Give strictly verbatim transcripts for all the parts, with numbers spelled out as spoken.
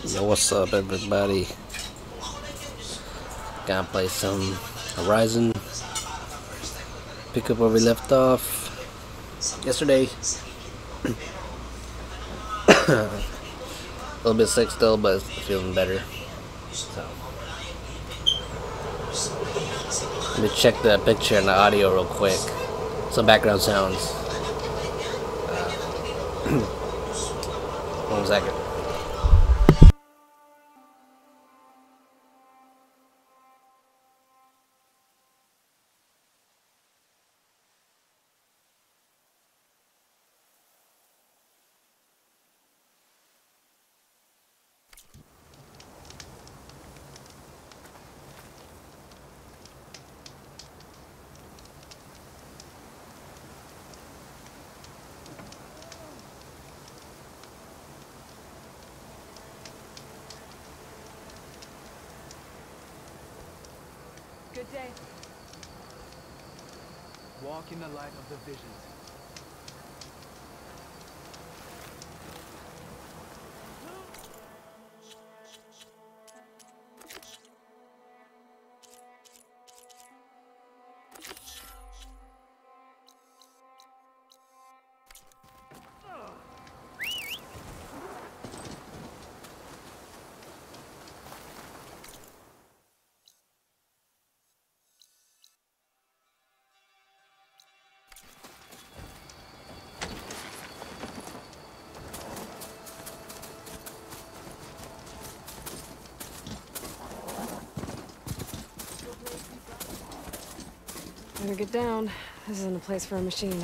Yo, what's up, everybody? Gonna play some Horizon. Pick up where we left off yesterday. A little bit sick still, but feeling better. So, let me check the picture and the audio real quick. Some background sounds. Uh, one second. Good day. Walk in the light of the visions. Better get down. This isn't a place for a machine.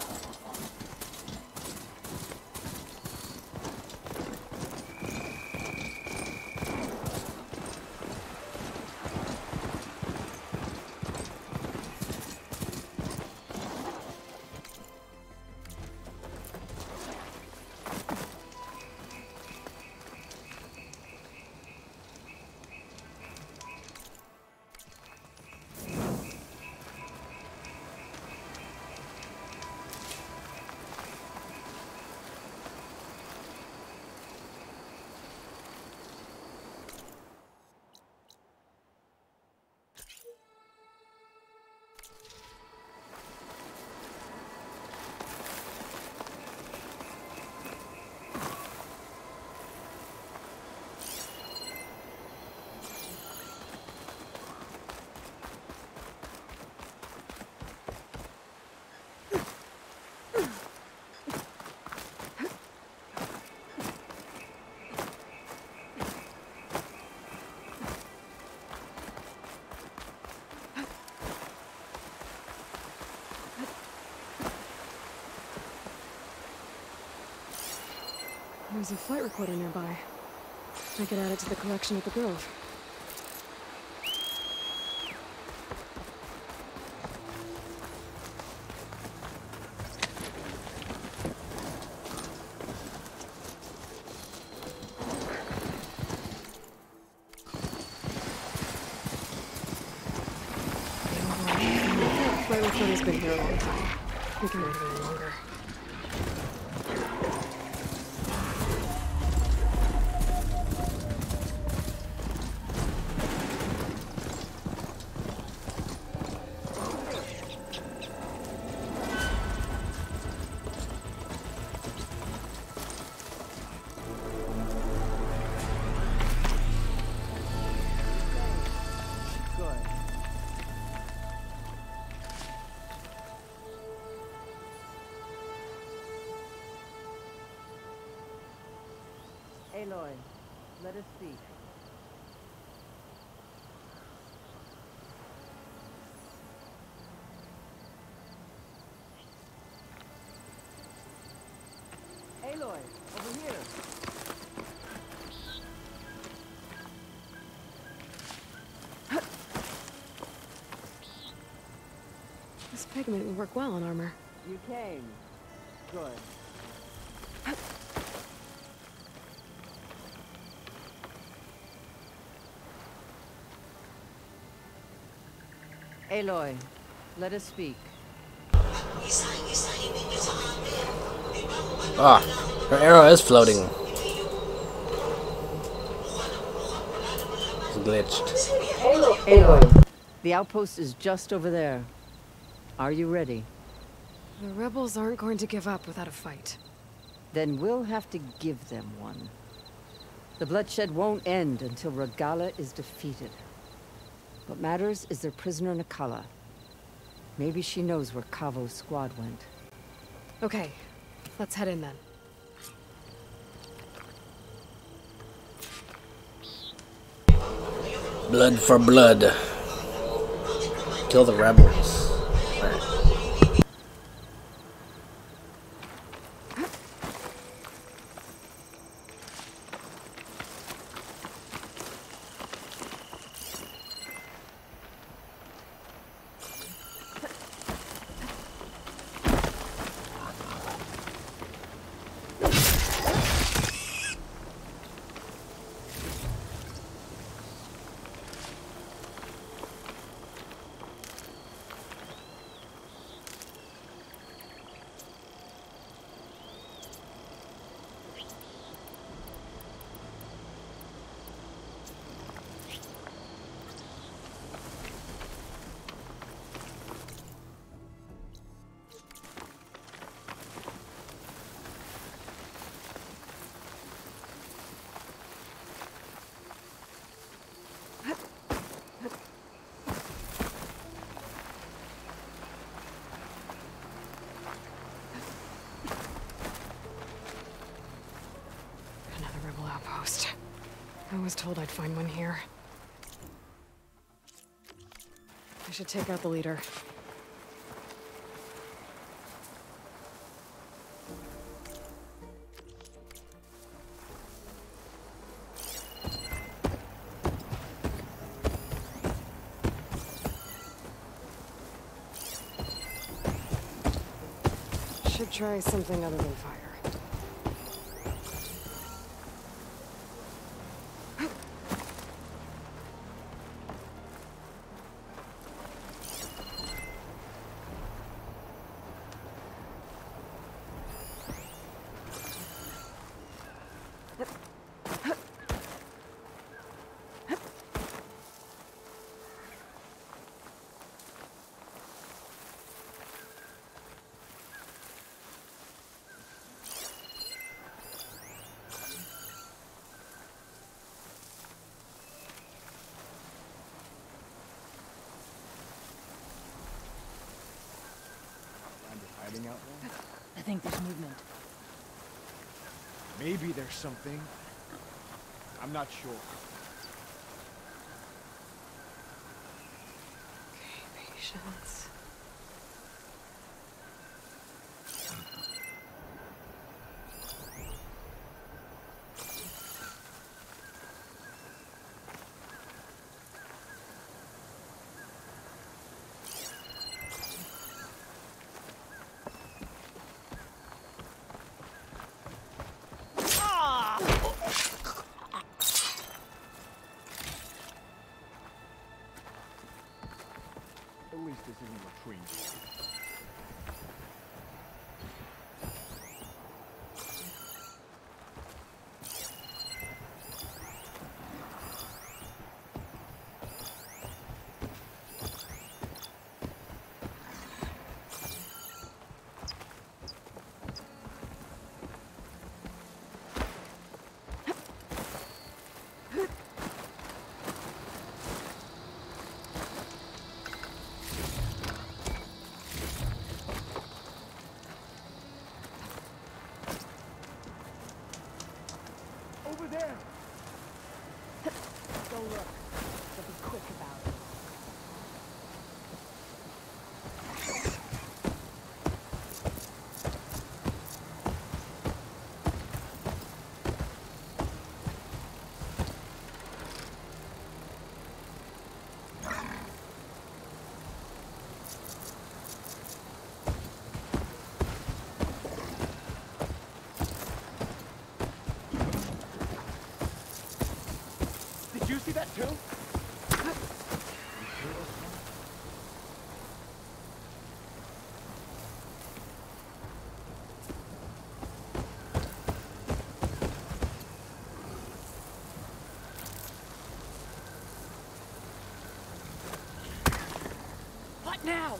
There's a flight recorder nearby. I could add it to the collection at the Grove. That flight recorder's been here a long time. We can wait a little longer. Aloy, let us speak. Aloy, over here. This pigment would work well on armor. You came. Good. Aloy, let us speak. Ah, her arrow is floating. glitched. Aloy, the outpost is just over there. Are you ready? The rebels aren't going to give up without a fight. Then we'll have to give them one. The bloodshed won't end until Regalla is defeated. What matters is their prisoner Nikala. Maybe she knows where Kavo's squad went. Okay, let's head in then. Blood for blood. Kill the rebels. Another rebel outpost. I was told I'd find one here. I should take out the leader. Should try something other than fire. Hiding out there? I think there's movement. Maybe there's something. I'm not sure. Okay, patience. At least this isn't a train. Over there! Go look, but be quick about it. Did you see that too? Now!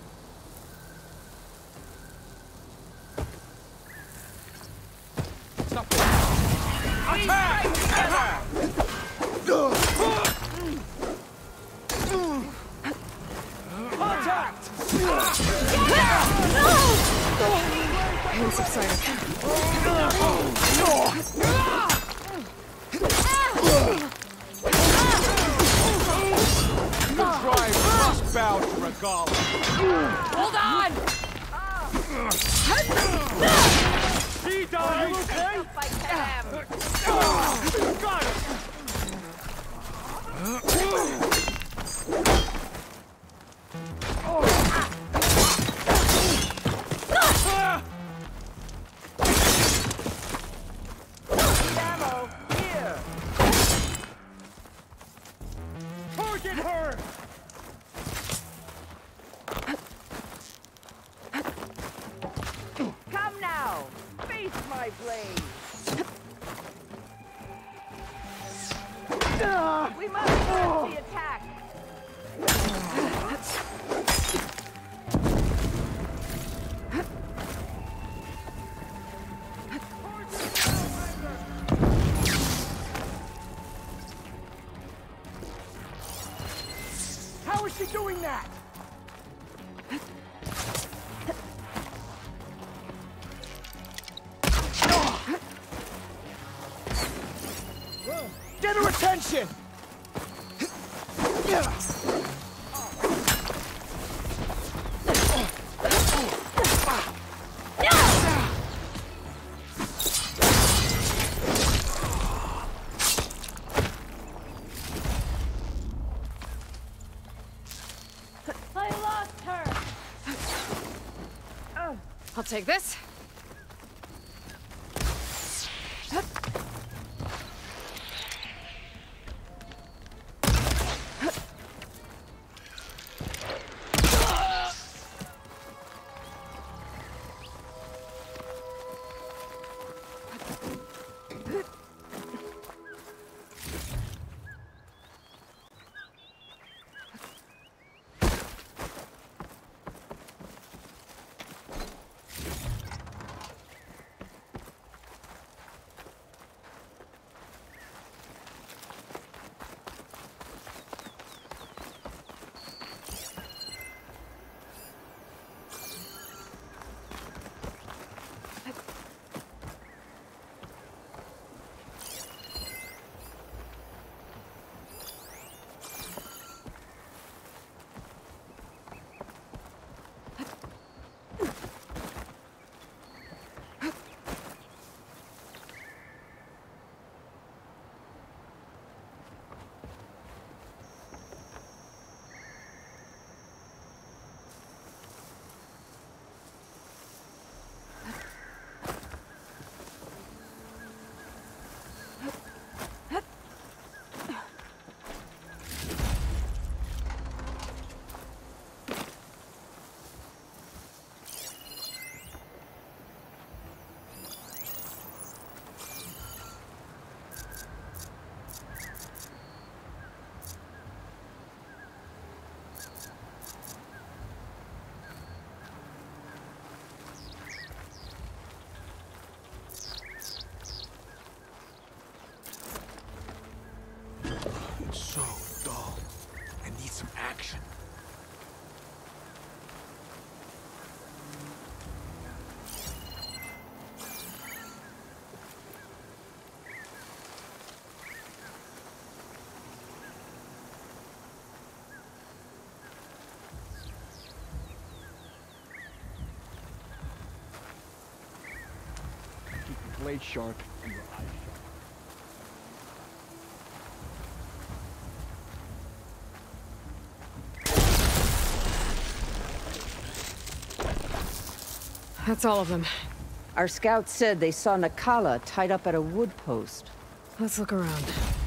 Stop it! Attack! Contact! Pain subsided. Good drive must bow to Regala. Hold on! He died, okay? Got it! Ammo, here! Target her! Come now! Face my blade! We must press the attack! How is she doing that? Get her attention! I lost her! I'll take this. So dull. I need some action. Keep your blade sharp and your eyes sharp. That's all of them. Our scouts said they saw Nakala tied up at a wood post. Let's look around.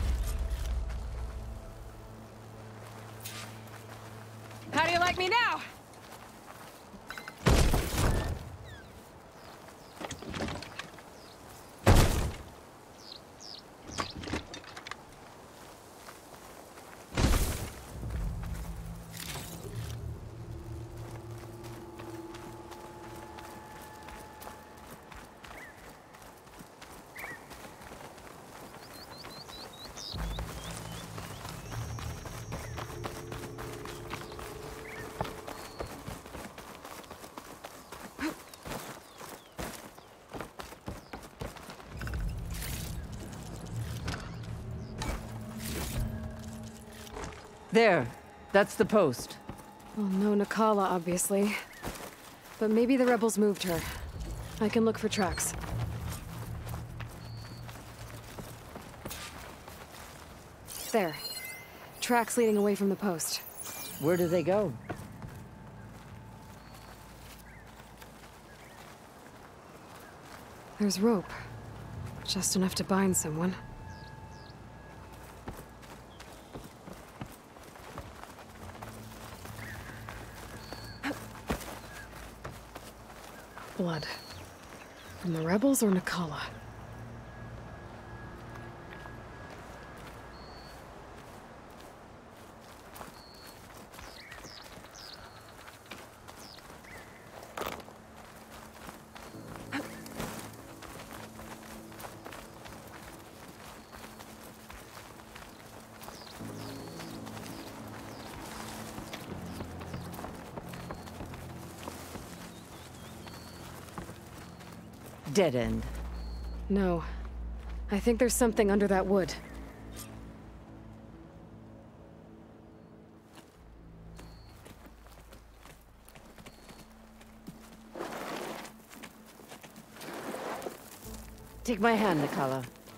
How do you like me now? There. That's the post. Well, no Nakala, obviously. But maybe the rebels moved her. I can look for tracks. There. Tracks leading away from the post. Where do they go? There's rope. Just enough to bind someone. Blood. From the rebels or Nakala? Dead end. No. I think there's something under that wood. Take my hand, Nakala.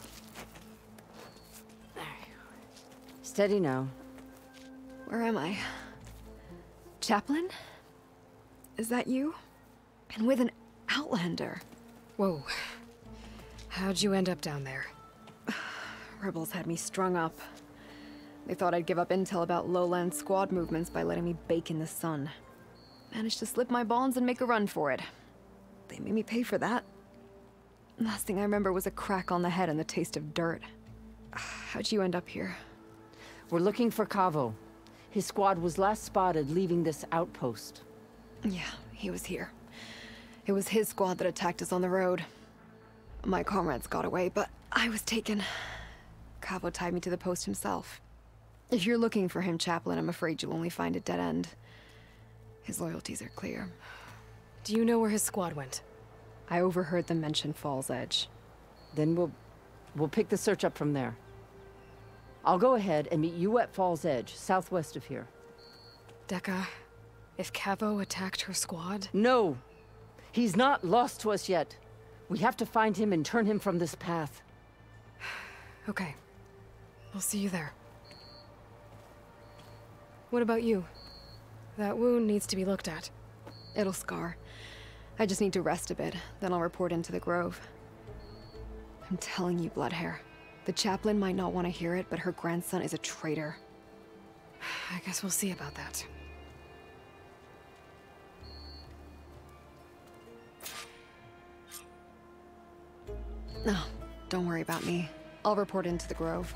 There. Steady now. Where am I? Chaplain? Is that you? And with an Outlander. Whoa. How'd you end up down there? Rebels had me strung up. They thought I'd give up intel about lowland squad movements by letting me bake in the sun. Managed to slip my bonds and make a run for it. They made me pay for that. Last thing I remember was a crack on the head and the taste of dirt. How'd you end up here? We're looking for Kavo. His squad was last spotted leaving this outpost. Yeah, he was here. It was his squad that attacked us on the road. My comrades got away, but I was taken. Kavo tied me to the post himself. If you're looking for him, Chaplain, I'm afraid you'll only find a dead end. His loyalties are clear. Do you know where his squad went? I overheard them mention Fall's Edge. Then we'll... we'll pick the search up from there. I'll go ahead and meet you at Fall's Edge, southwest of here. Dekka, if Kavo attacked her squad? No! He's not lost to us yet. We have to find him and turn him from this path. Okay. I'll see you there. What about you? That wound needs to be looked at. It'll scar. I just need to rest a bit, then I'll report into the Grove. I'm telling you, Bloodhair. The Chaplain might not want to hear it, but her grandson is a traitor. I guess we'll see about that. No, don't worry about me. I'll report into the Grove.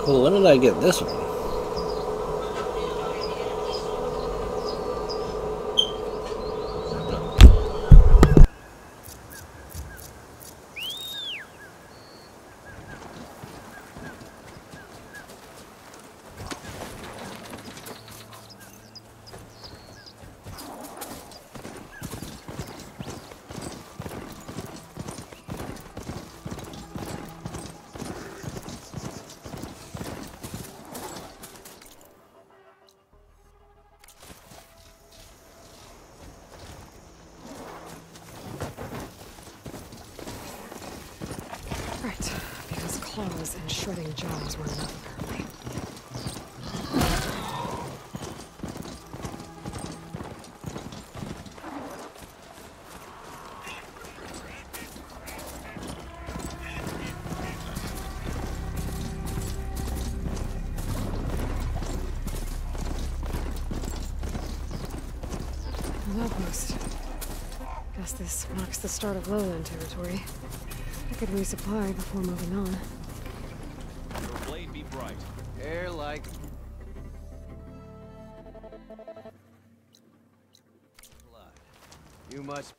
Oh, when did I get this one? Right, because claws and shredding jaws were enough, apparently. An outpost. Guess this marks the start of lowland territory. I could resupply before moving on. Your blade be bright. Air like... blood. You must...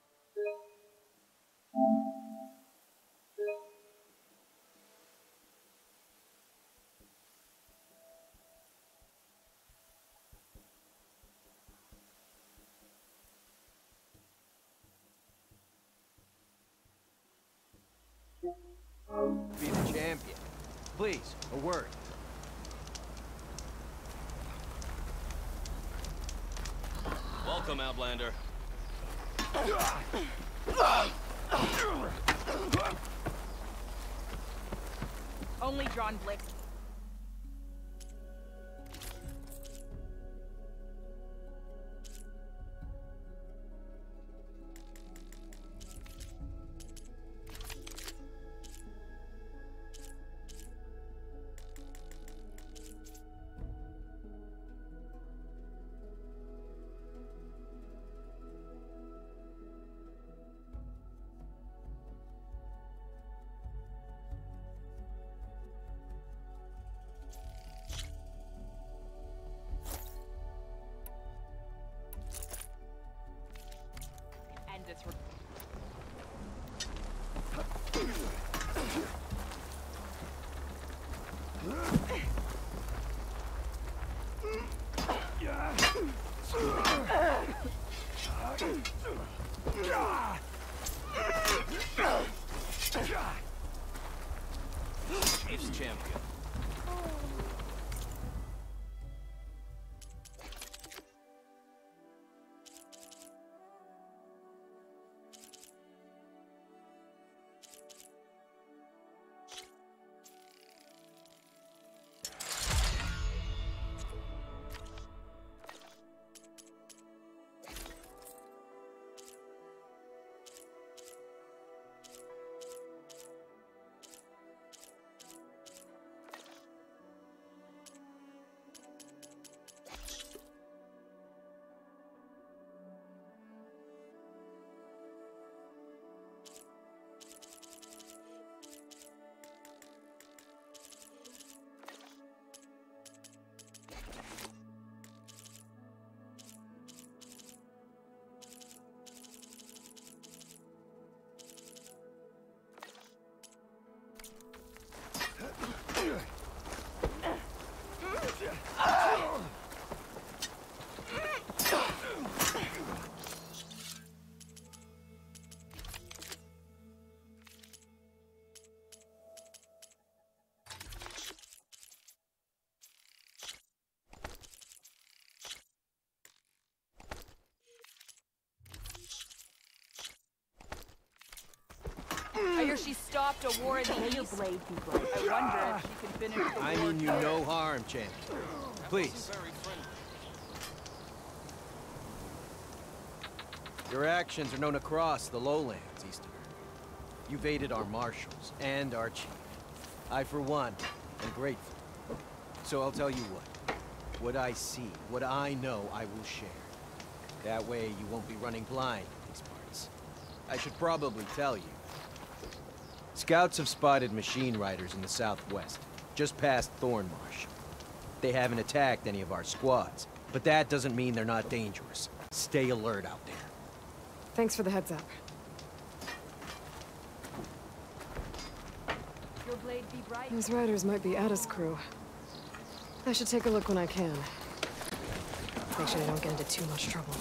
be the champion. Please, a word. Welcome, Outlander. Only drawn Blix. End this. Chief's champion. I hear she stopped a war in the East. Blade be bright. I wonder if she can finish the I war. mean you no harm, champion. Please. Your actions are known across the lowlands, Easterner. You've aided our marshals and our chief. I, for one, am grateful. So I'll tell you what. What I see, what I know, I will share. That way you won't be running blind in these parts. I should probably tell you. Scouts have spotted machine riders in the southwest. just past Thornmarsh. They haven't attacked any of our squads, but that doesn't mean they're not dangerous. Stay alert out there. Thanks for the heads up. Your blade be bright. Those riders might be Ada's crew. I should take a look when I can. Make sure I don't get into too much trouble.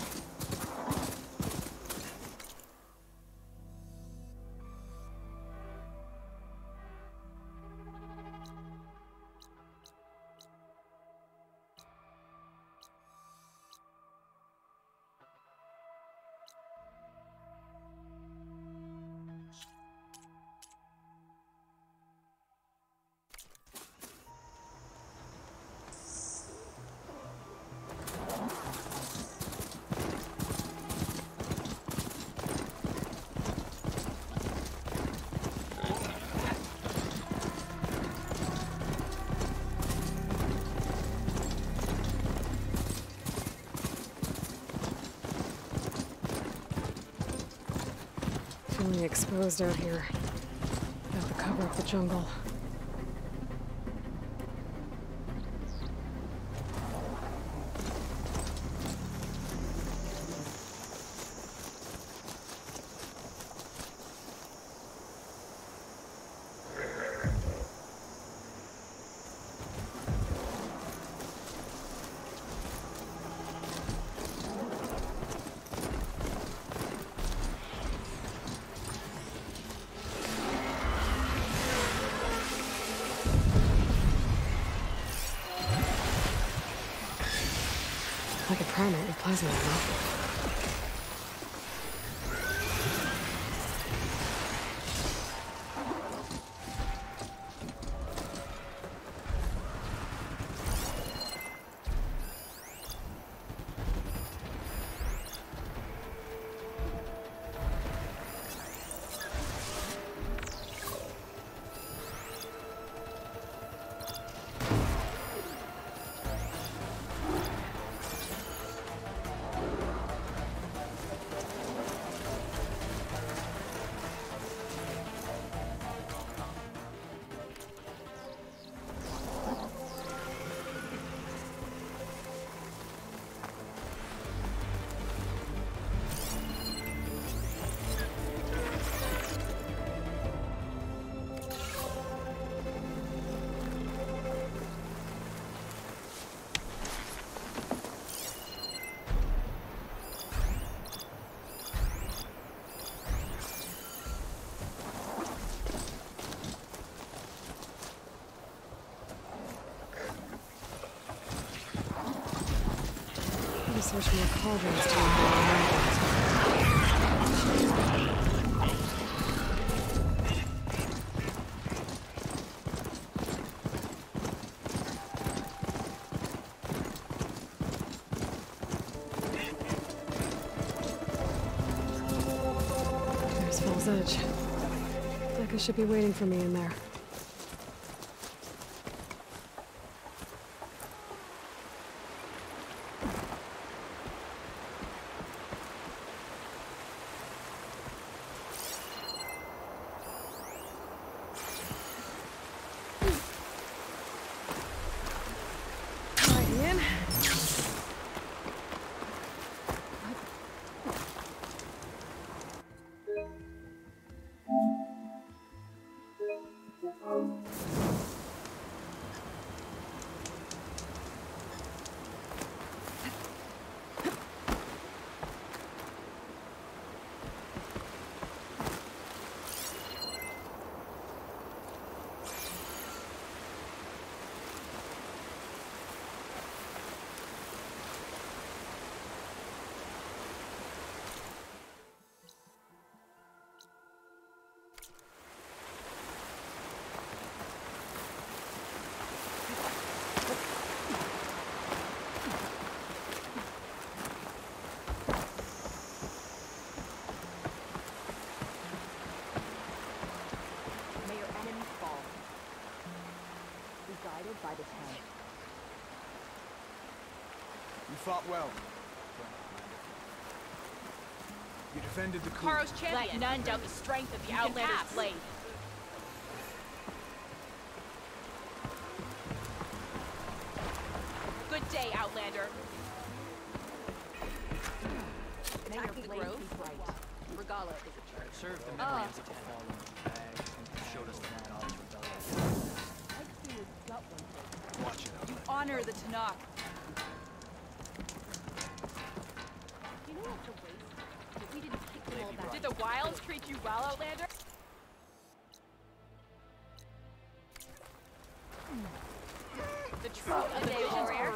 Feeling exposed out here. Without the cover of the jungle. Like a primate with plasma ammo. Search more cauldrons to There's Fall's Edge. Becca should be waiting for me in there. By the town. You fought well. You defended the coup. Karo's champion. Let none doubt the strength of the Outlander's blade. Good day, Outlander. Attack the grove? Regala is a church. Serve the memory of the fallen bag and showed us the knowledge of Bella. Watch it out. You honor the Tanakh. You know what's a waste? If we didn't kick them all back. Did the wilds treat you well, Outlander? The truth of the visions are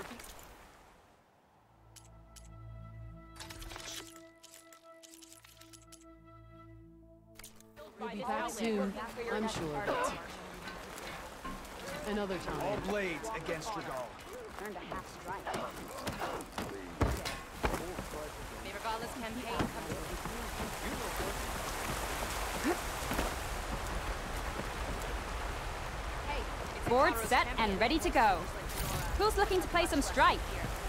We'll be back soon, I'm sure of it. Another time. All blades against Regal. Learn to half strike. May Regala's campaign come Hey, Board set and ready to go. Who's looking to play some Strike?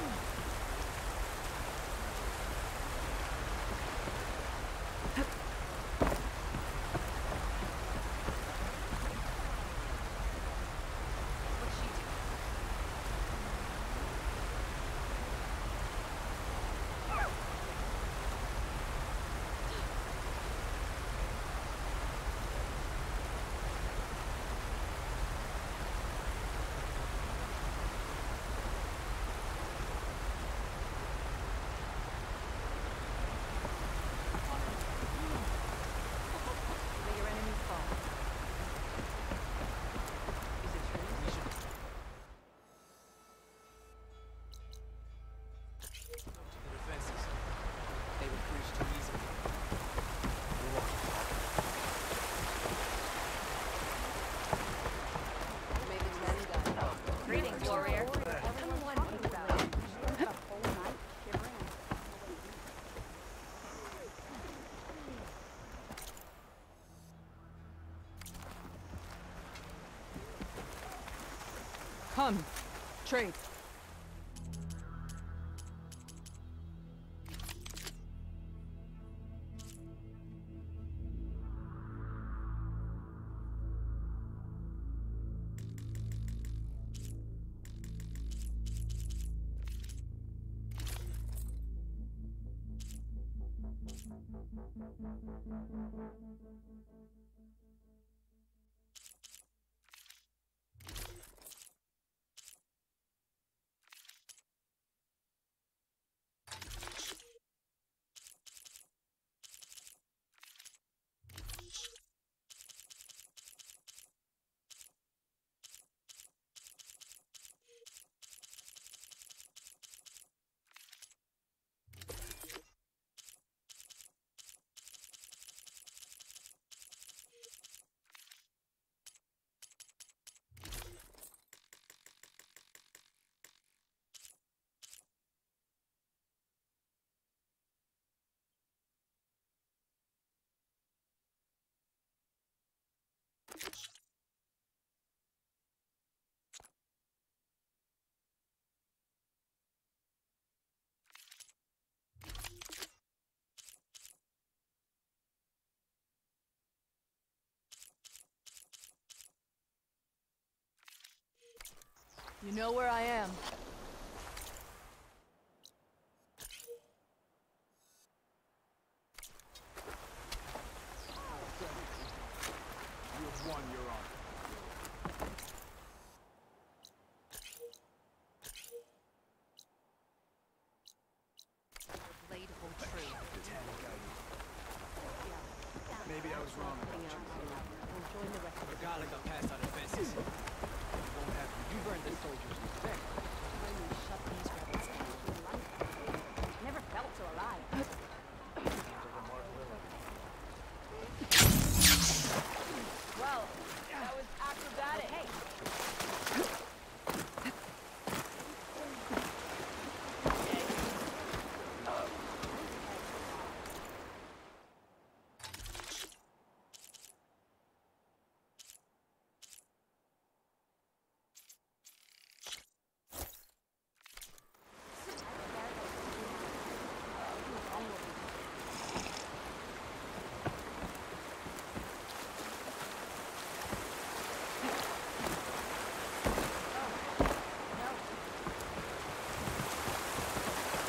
Greetings, warrior. Come, trade. You know where I am. You have won your honor. Blade hold true. Maybe I was wrong about you. Join the rest of the Regala got past our defenses. You won't have You've earned the soldiers' respect.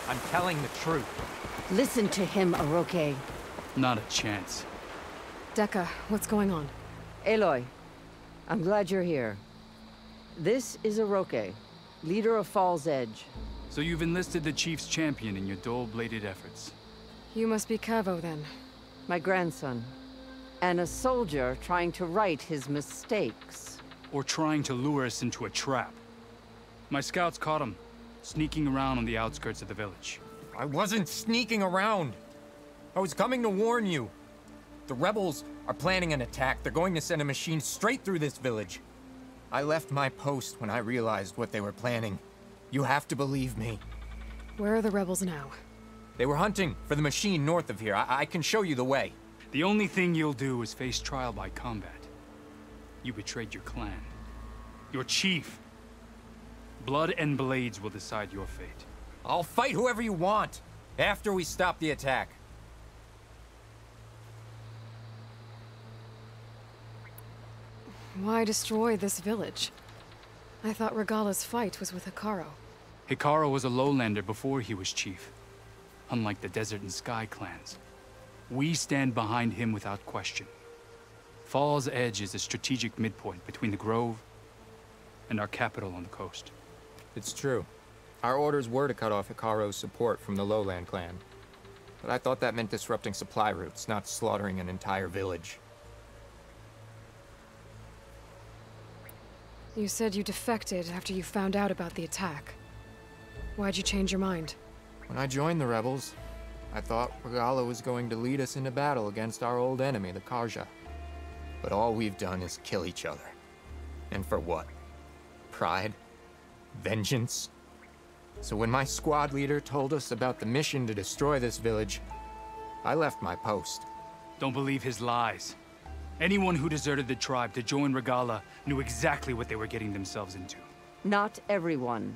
I'm telling the truth. Listen to him, Oroke. Not a chance. Dekka, what's going on? Aloy, I'm glad you're here. This is Oroke, leader of Fall's Edge. So you've enlisted the Chief's champion in your dull-bladed efforts. You must be Cavo, then. My grandson. And a soldier trying to right his mistakes. Or trying to lure us into a trap. My scouts caught him, sneaking around on the outskirts of the village. I wasn't sneaking around. I was coming to warn you. The rebels are planning an attack. They're going to send a machine straight through this village. I left my post when I realized what they were planning. You have to believe me. Where are the rebels now? They were hunting for the machine north of here. I, I can show you the way. The only thing you'll do is face trial by combat. You betrayed your clan. Your chief. Blood and blades will decide your fate. I'll fight whoever you want, after we stop the attack. Why destroy this village? I thought Regala's fight was with Hekarro. Hekarro was a lowlander before he was chief. Unlike the Desert and Sky clans. We stand behind him without question. Fall's Edge is a strategic midpoint between the Grove and our capital on the coast. It's true. Our orders were to cut off Hekarro's support from the Lowland clan. But I thought that meant disrupting supply routes, not slaughtering an entire village. You said you defected after you found out about the attack. Why'd you change your mind? When I joined the rebels, I thought Regala was going to lead us into battle against our old enemy, the Carja. But all we've done is kill each other. And for what? Pride? Vengeance? So when my squad leader told us about the mission to destroy this village, I left my post. Don't believe his lies. Anyone who deserted the tribe to join Regala knew exactly what they were getting themselves into. Not everyone.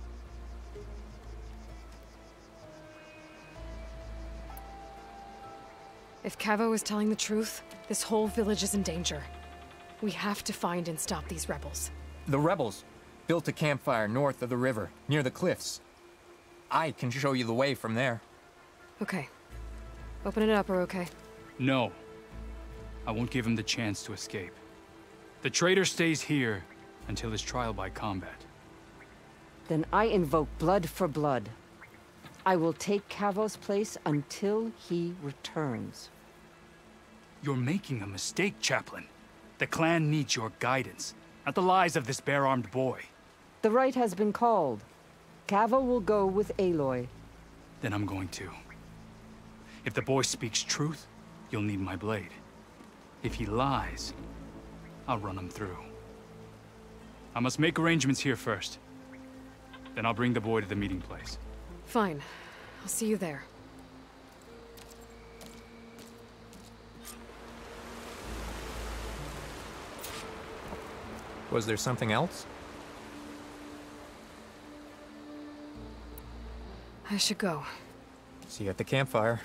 If Cavo is telling the truth, this whole village is in danger. We have to find and stop these rebels. The rebels built a campfire north of the river, near the cliffs. I can show you the way from there. Okay. Open it up, Oroke. No. I won't give him the chance to escape. The traitor stays here until his trial by combat. Then I invoke blood for blood. I will take Cavo's place until he returns. You're making a mistake, Chaplain. The clan needs your guidance, not the lies of this bare-armed boy. The right has been called. Cavo will go with Aloy. Then I'm going to. If the boy speaks truth, you'll need my blade. If he lies, I'll run him through. I must make arrangements here first. Then I'll bring the boy to the meeting place. Fine. I'll see you there. Was there something else? I should go. See you at the campfire.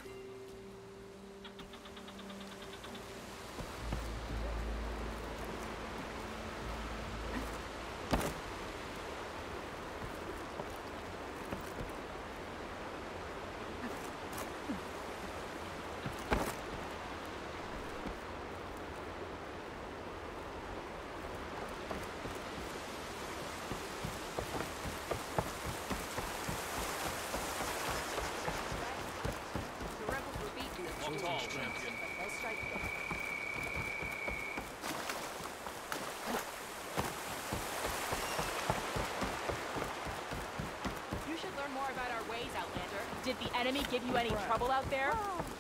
You should learn more about our ways, Outlander. Did the enemy give you any trouble out there?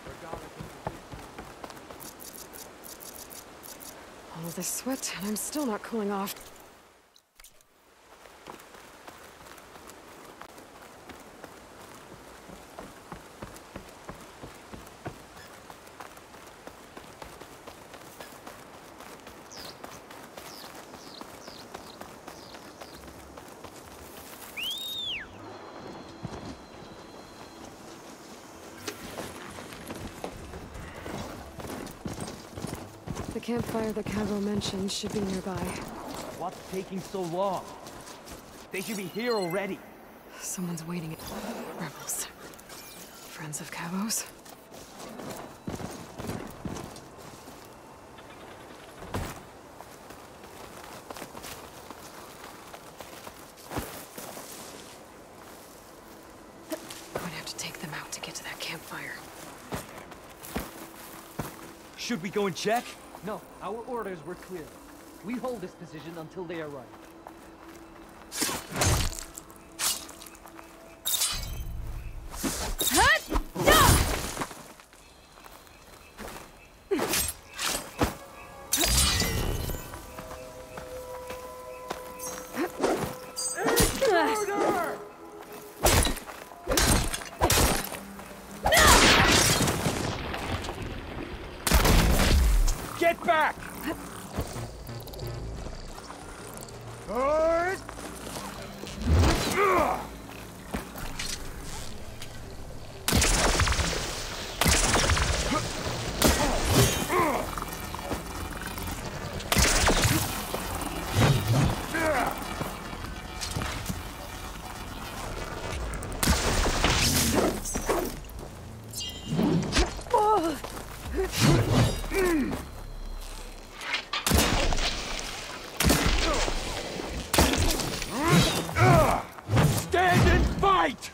All this sweat, and I'm still not cooling off. The campfire that Cavo mentioned should be nearby. What's taking so long? They should be here already. Someone's waiting. Rebels. Friends of Cabos. I'm gonna have to take them out to get to that campfire. Should we go and check? No, our orders were clear. We hold this position until they arrive. Get back! Stand and fight!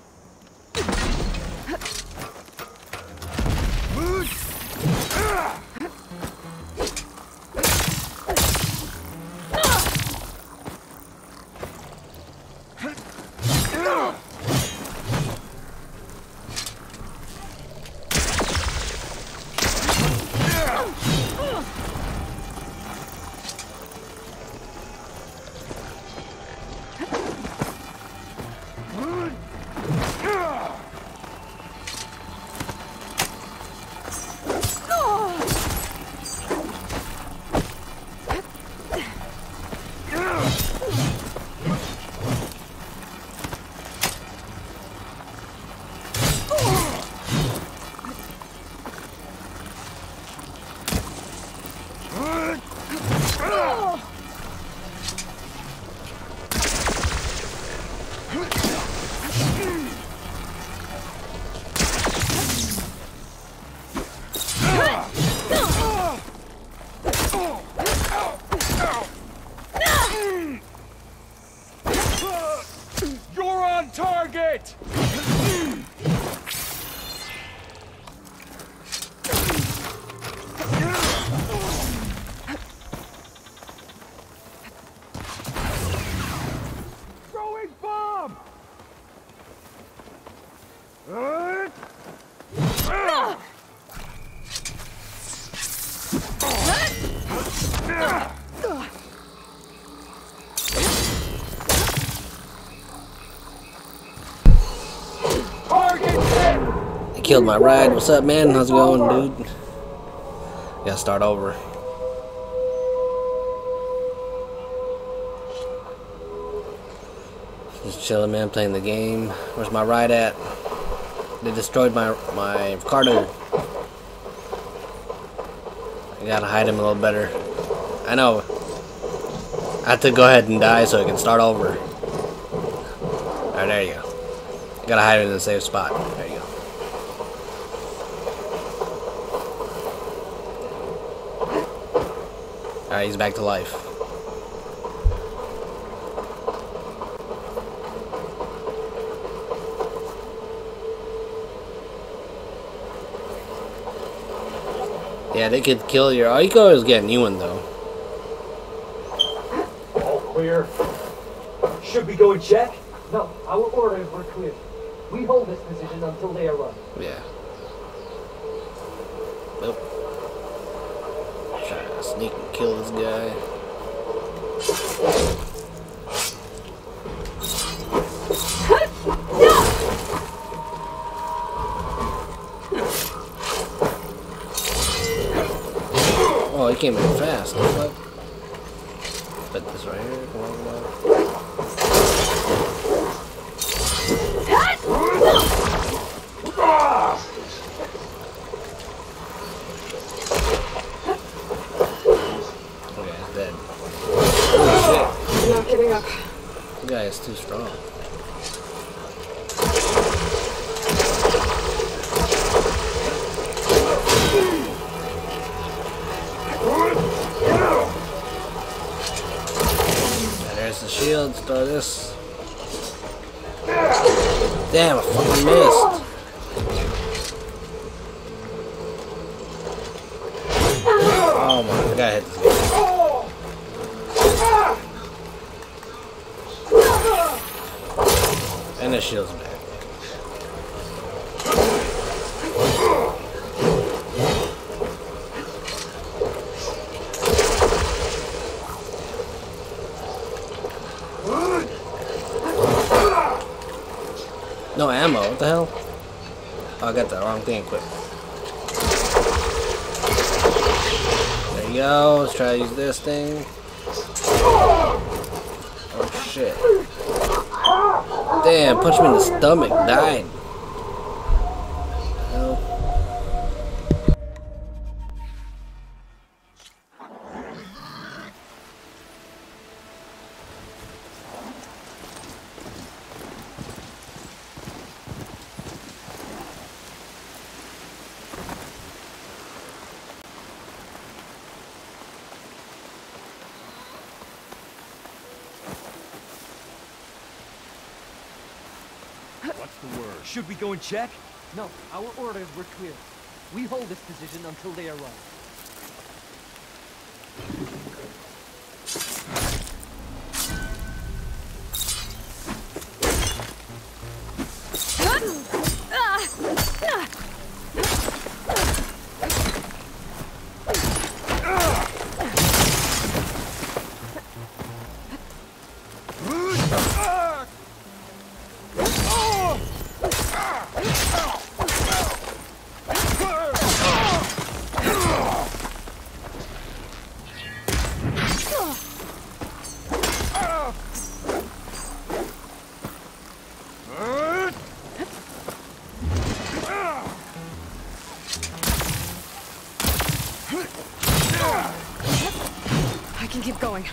You're on target! Throwing bomb! I killed my ride. What's up, man? How's it going, dude? Gotta start over. Just chilling, man. Playing the game. Where's my ride at? They destroyed my my Ricardo. I gotta hide him a little better. I know. I have to go ahead and die so I can start over. Alright, there you go. Gotta hide it in a safe spot. There you go. Alright, he's back to life. Yeah, they could kill your... Oh, you could always get a new one, though. All clear. Should we go and check? No, our orders were clear. We hold this position until they arrive. Yeah. Nope. Try to sneak and kill this guy. Oh, he came in fast. What the fuck? Put this right here. Come on, come on. Okay, he's dead. Oh, shit. Not giving up. The guy is too strong. destroy this. Damn, I fucking missed. Oh my, I gotta hit this guy. And the shield's back. No ammo, what the hell? Oh, I got the wrong thing equipped. There you go, let's try to use this thing. Oh shit. Damn, punched me in the stomach, died. Hell. What's the word? Should we go and check? No, our orders were clear. We hold this position until they arrive. I can keep going.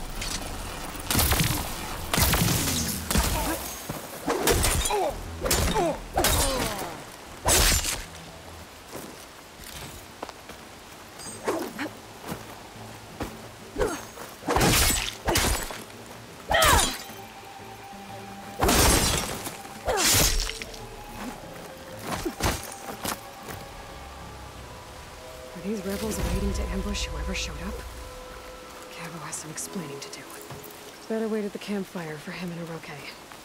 Are these rebels waiting to ambush whoever showed up? Cavo has some explaining to do. Better wait at the campfire for him and Oroke.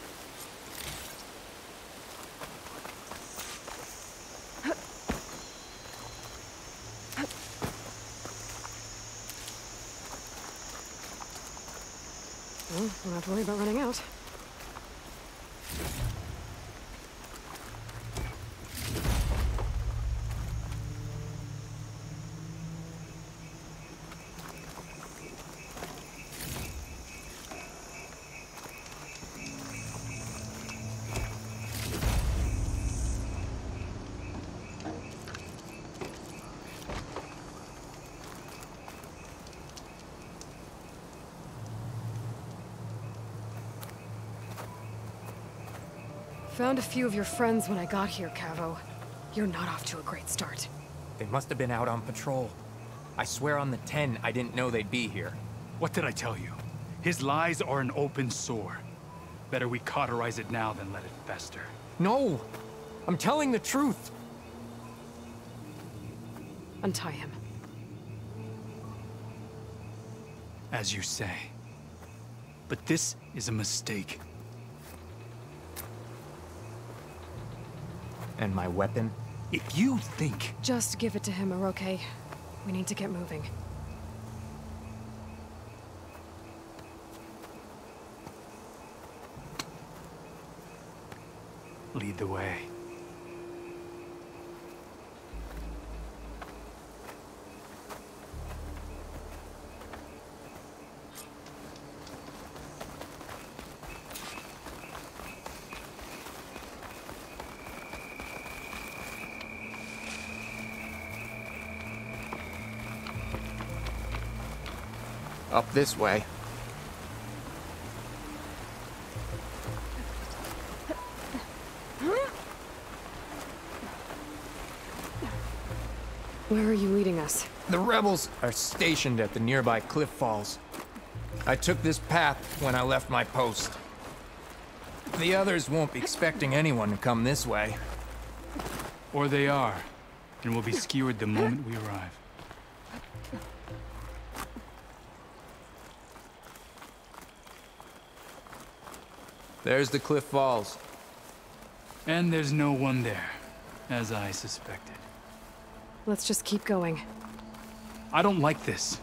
Well, don't have to worry about running out. Found a few of your friends when I got here, Cavo. You're not off to a great start. They must have been out on patrol. I swear on the ten, I didn't know they'd be here. What did I tell you? His lies are an open sore. Better we cauterize it now than let it fester. No! I'm telling the truth! Untie him. As you say. But this is a mistake. And my weapon? If you think... Just give it to him, Oroke. We need to get moving. Lead the way. Up this way. Where are you leading us? The rebels are stationed at the nearby cliff falls. I took this path when I left my post. The others won't be expecting anyone to come this way. Or they are, and will be skewered the moment we arrive. There's the Cliff Falls. And there's no one there, as I suspected. Let's just keep going. I don't like this.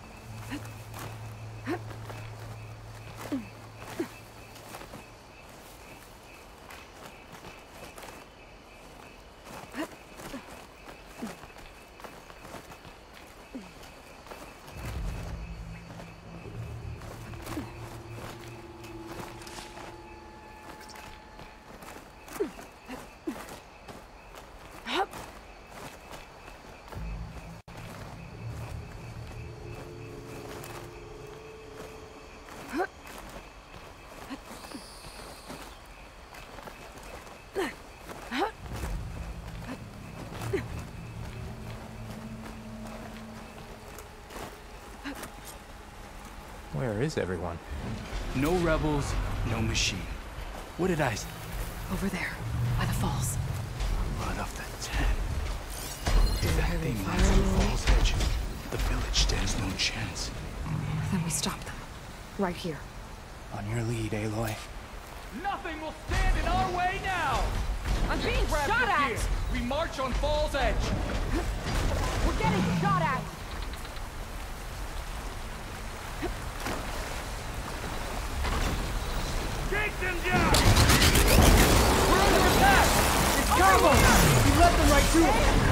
Where is everyone? No rebels, no machine. What did I say? Over there, by the falls. Blood of the Ten. If that thing lands on the fall's edge, the village stands no chance. Then we stop them. Right here. On your lead, Aloy. Nothing will stand in our way now! I'm being Grab shot your at! gear. We march on Fall's Edge! We're getting shot at! Take them down! We're under attack! It's Carbo! We led them right to it!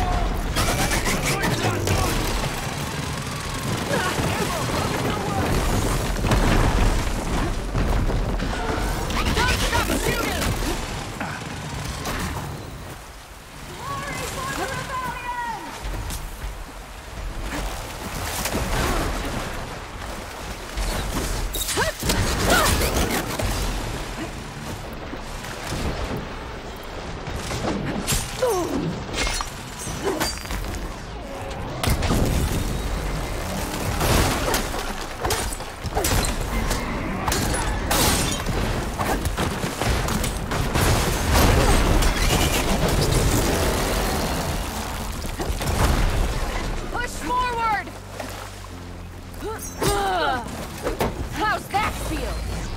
How's that feel?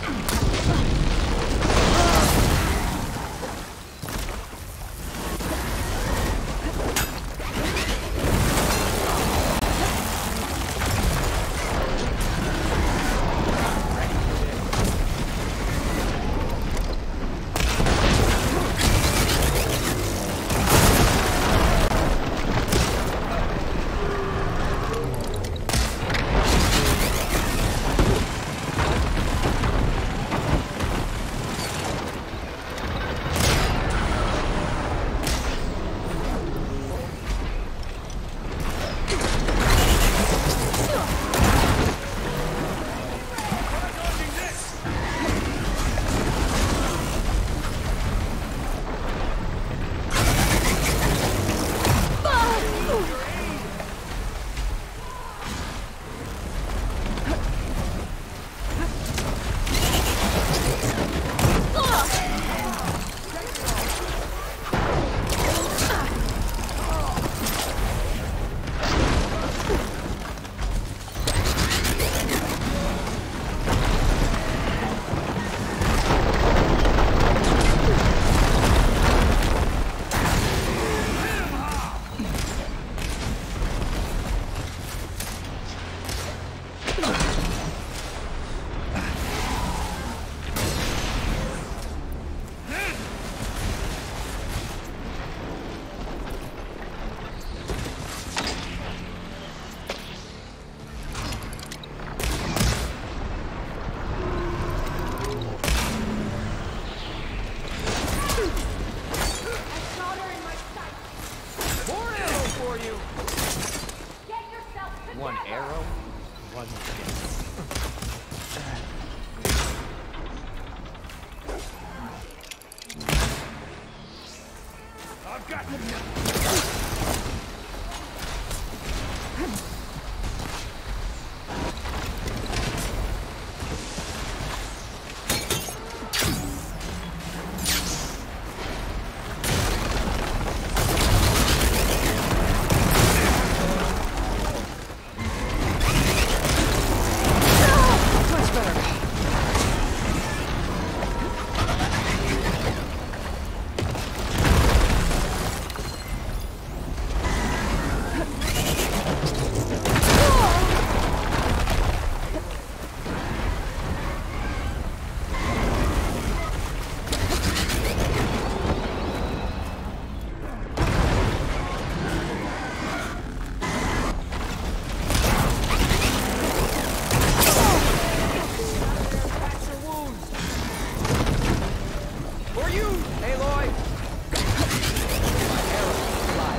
One arrow, one kiss. I've got are you? Aloy! My arrow fly.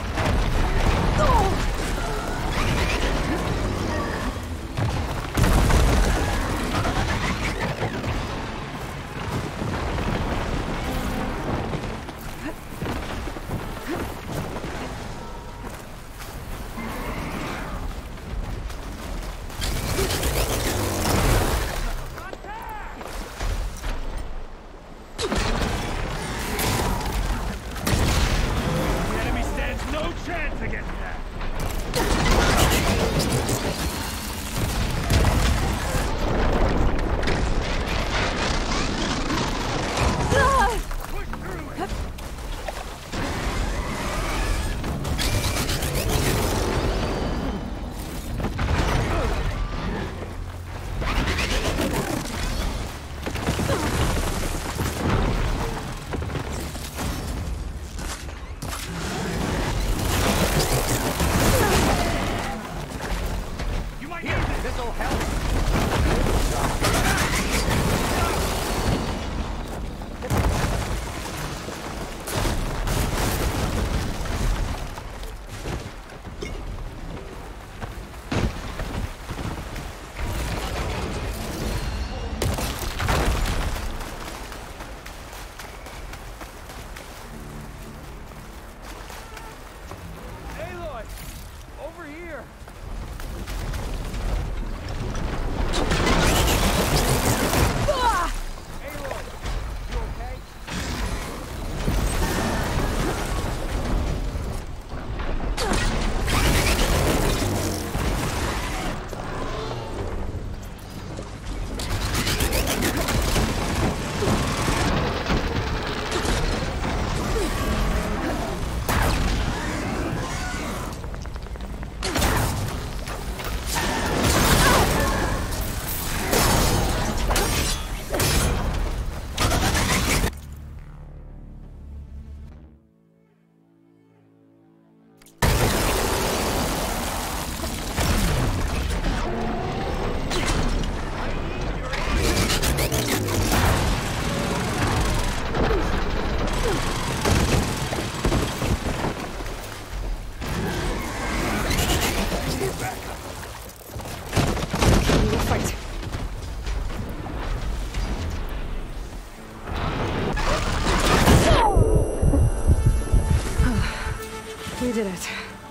We did it.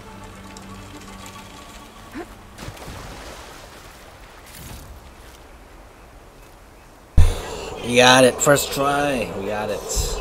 You got it. First try. We got it.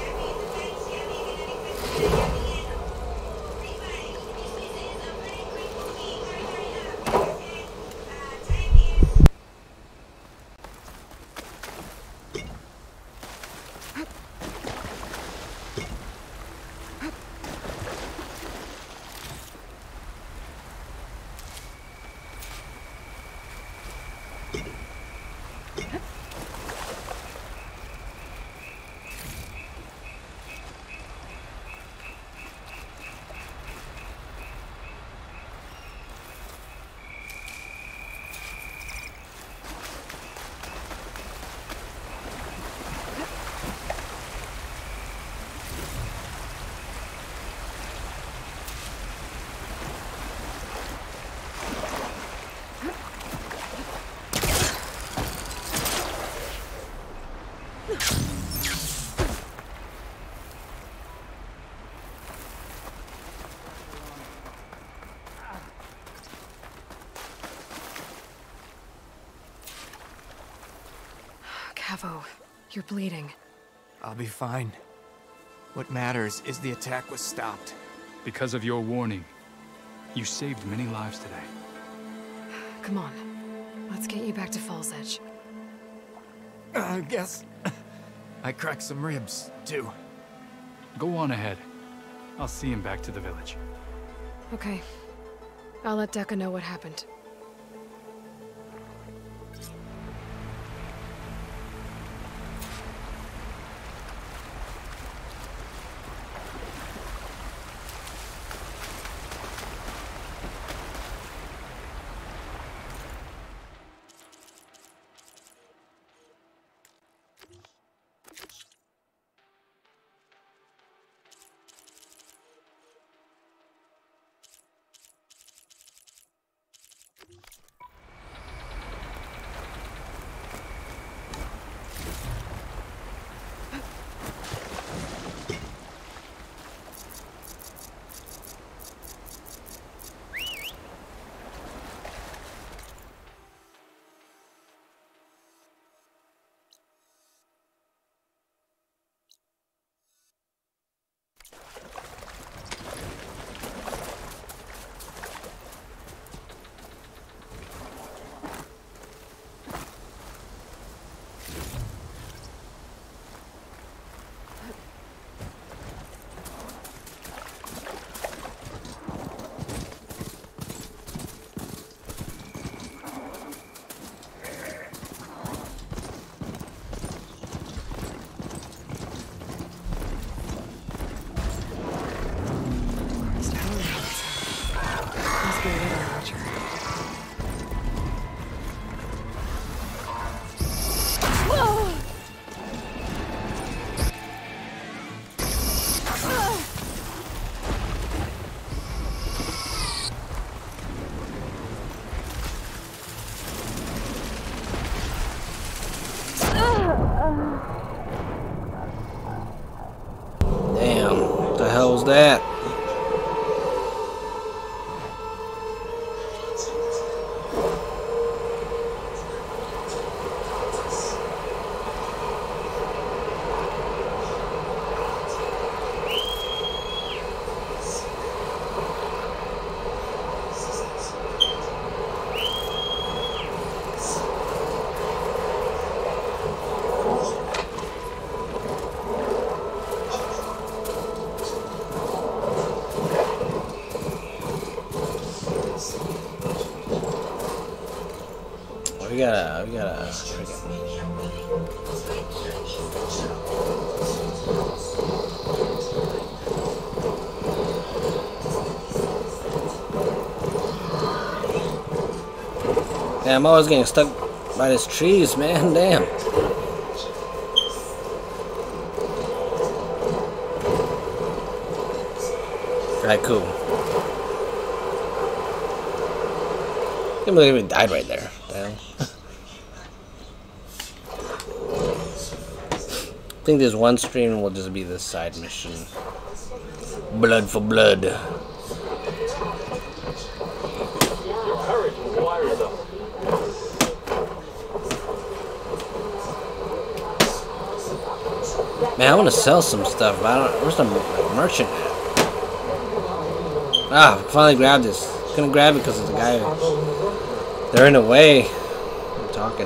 Cavo, you're bleeding. I'll be fine. What matters is the attack was stopped. Because of your warning, you saved many lives today. Come on, let's get you back to Falls Edge. I guess I cracked some ribs, too. Go on ahead. I'll see him back to the village. Okay. I'll let Dekka know what happened. was that? We gotta, we gotta. Yeah, I'm always getting stuck by these trees, man. Damn. Alright, cool. I can't believe we died right there. Damn. I think this one stream will just be this side mission. Blood for blood. Man, I want to sell some stuff, but I don't. Where's the merchant at? Ah, I finally grabbed this. Couldn't grab it because of the guy. They're in the way. I'm talking.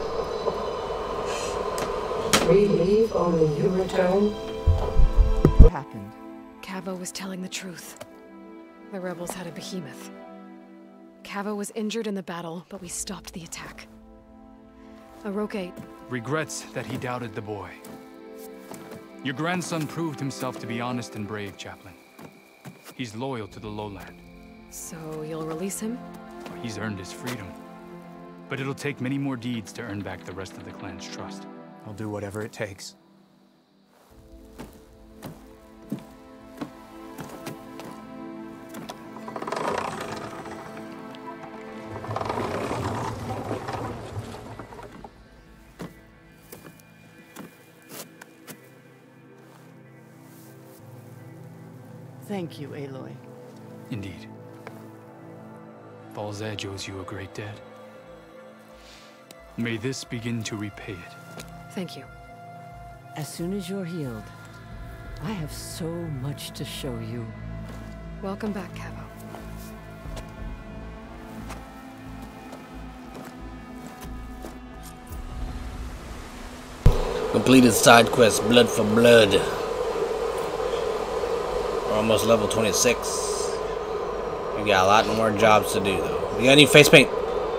We leave, only you return. What happened? Cavo was telling the truth. The rebels had a behemoth. Cavo was injured in the battle, but we stopped the attack. Aroke regrets that he doubted the boy. Your grandson proved himself to be honest and brave, Chaplain. He's loyal to the lowland. So you'll release him? He's earned his freedom. But it'll take many more deeds to earn back the rest of the clan's trust. I'll do whatever it takes. Thank you, Aloy. Indeed. Fal's Edge owes you a great debt. May this begin to repay it. Thank you. As soon as you're healed, I have so much to show you. Welcome back, Cavo. Completed side quest, Blood for Blood. We're almost level twenty-six. We got a lot more jobs to do, though. We gotta need face paint.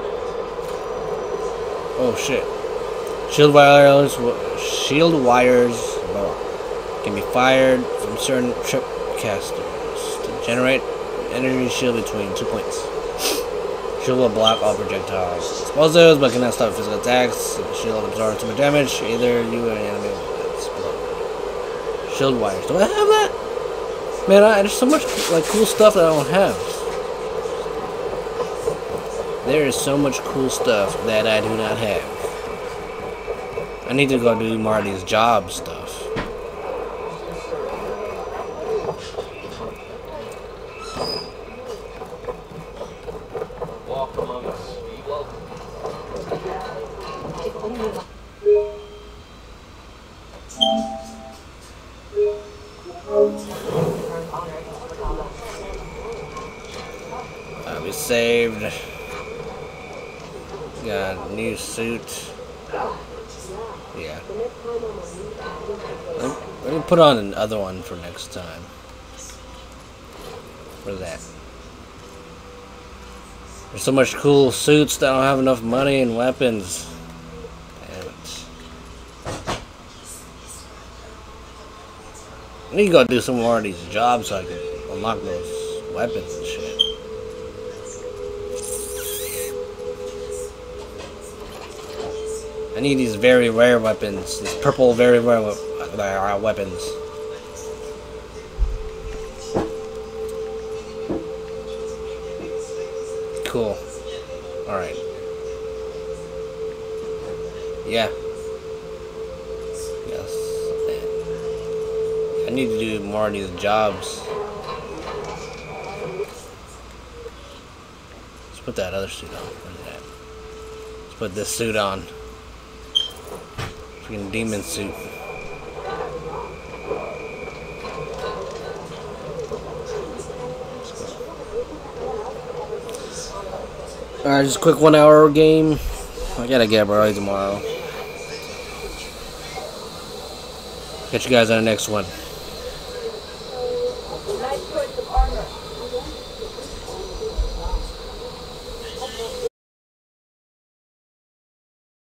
Oh shit. Shield wires, shield wires can be fired from certain trip casters to generate energy shield between two points. Shield will block all projectiles. Explosives, but cannot stop physical attacks. The shield absorbs too much damage. Either you or an enemy will explode. Shield wires. Do I have that? Man, I, there's so much like cool stuff that I don't have. There is so much cool stuff that I do not have. I need to go do more of these job stuff. Walk among us. Be welcome. I'll be saved. Got a new suit. Yeah. Let me, let me put on another one for next time. Where's that? There's so much cool suits that I don't have enough money and weapons. Damn it. I need to go do some more of these jobs so I can unlock those weapons and shit. I need these very rare weapons. These purple very rare we uh, weapons. Cool. Alright. Yeah. Yes. I need to do more of these jobs. Let's put that other suit on. What is that? Let's put this suit on. Freaking demon suit. Alright, just a quick one hour game. I gotta get up early tomorrow. Catch you guys on the next one.